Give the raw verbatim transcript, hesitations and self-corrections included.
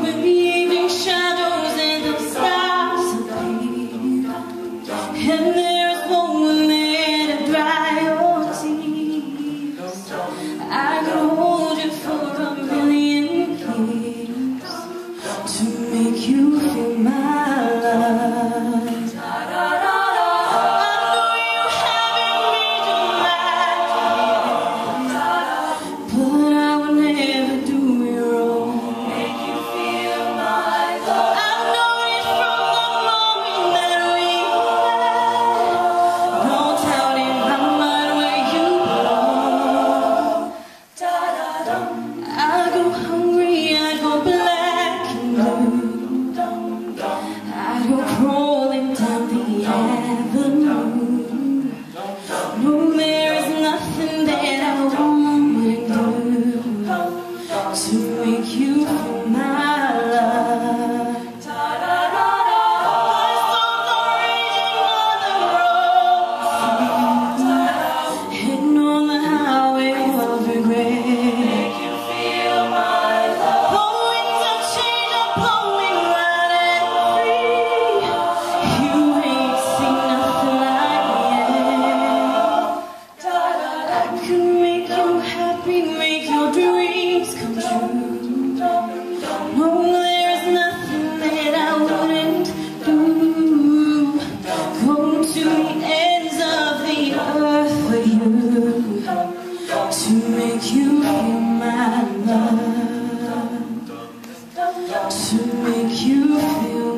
when the evening shadows and the stars appear, and there's no one there to dry your tears. I could hold you for a million years to make you feel my love. Rolling down the avenue. No, there is nothing that I won't do to make you feel my love. Storms are raging on the road, heading on the highway of regret. Make you feel my love. The winds of change are blowing right at me. Make your dreams come true. No, there is nothing that I wouldn't do. Go to the ends of the earth for you, to make you feel my love, to make you feel